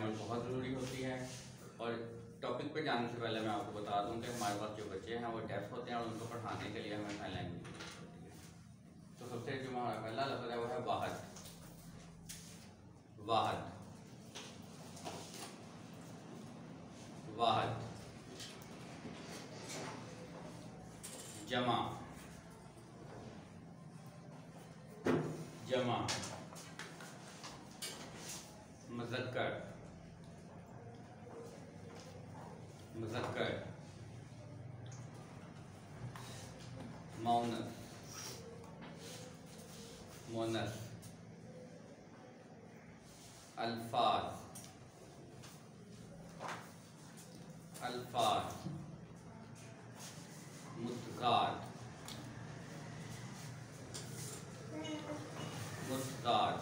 Environment बहुत ज़रूरी होती है। और टॉपिक पे जाने से पहले मैं आपको बता दूं कि हमारे पास जो बच्चे हैं वो डेफ होते हैं और उनको पढ़ाने के लिए हमें साइन लैंग्वेज की ज़रूरत होती है। तो सबसे जो हमारा पहला लफ्ज़ है वो है वाहद। वाहद, वाहद। जमा, जमा। मुज़क्कर, मुज़क्कर। मौनस, मोनस। अल्फाज, अल्फाज। मुतगाद, मुतगाद।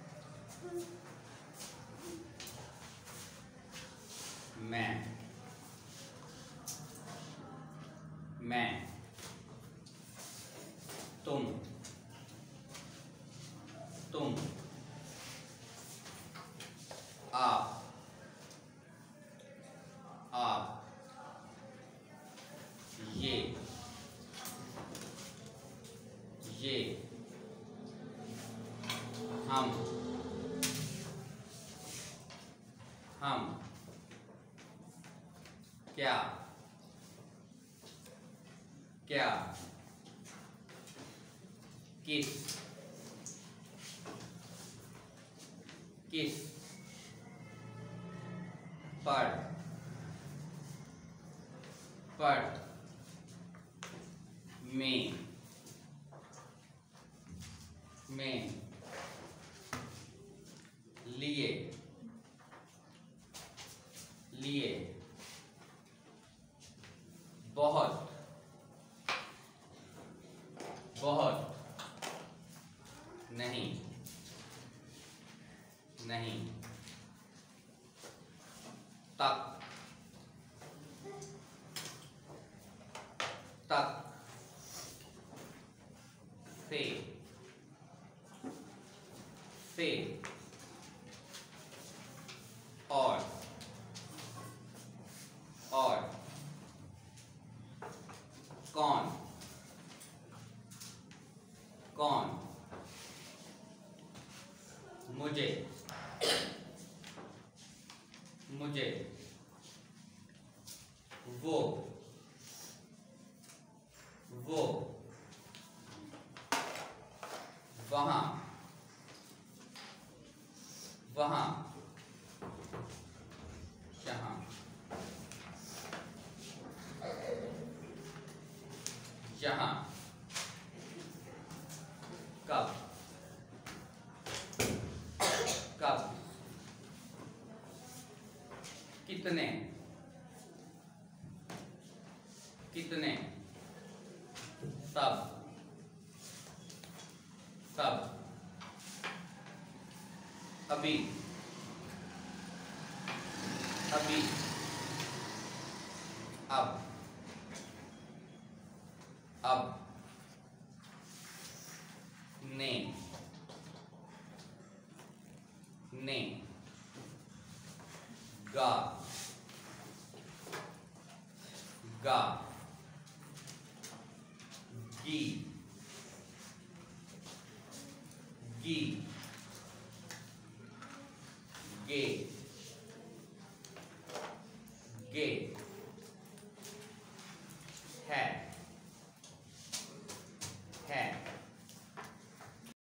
मैं, मैं। तुम, तुम। आप, आप। ये, ये। हम, हम। क्या, क्या। किस, किस। पढ़, पढ़। में, में। लिए, लिए। बहुत, बहुत। नहीं, नहीं। तक, तक। से। और कौन, कौन। मुझे, मुझे। वो, वो। वहां, वहां। यहाँ, यहाँ। कब, कब। कितने, कितने। सब, सब। अभी, अभी। अब, अब। ने, ने। गा, गा। गी, गी। गे, गे।